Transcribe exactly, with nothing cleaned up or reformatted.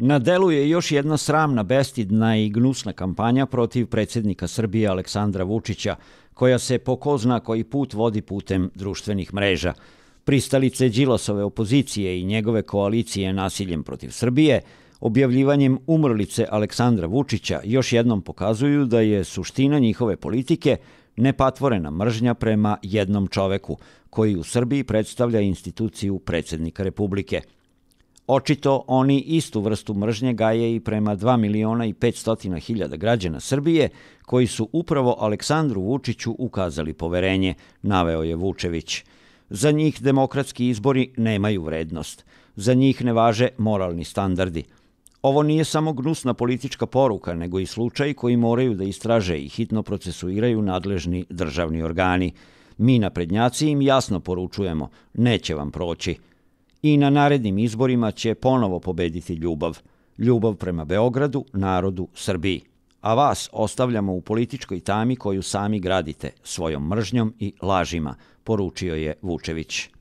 Na delu je još jedna sramna, bestidna i gnusna kampanja protiv predsjednika Srbije Aleksandra Vučića, koja se po ko zna koji put vodi putem društvenih mreža. Pristalice Đilasove opozicije i njegove koalicije nasiljem protiv Srbije, objavljivanjem umrlice Aleksandra Vučića, još jednom pokazuju da je suština njihove politike nepatvorena mržnja prema jednom čoveku, koji u Srbiji predstavlja instituciju predsjednika Republike. Očito oni istu vrstu mržnje gaje i prema dva miliona i petsto hiljada građana Srbije, koji su upravo Aleksandru Vučiću ukazali poverenje, naveo je Vučević. Za njih demokratski izbori nemaju vrednost. Za njih ne važe moralni standardi. Ovo nije samo gnusna politička poruka, nego i slučaj koji moraju da istraže i hitno procesuiraju nadležni državni organi. Mi naprednjaci im jasno poručujemo, neće vam proći. I na narednim izborima će ponovo pobediti ljubav. Ljubav prema Beogradu, narodu, Srbiji. A vas ostavljamo u političkoj tami koju sami gradite svojom mržnjom i lažima, poručio je Vučević.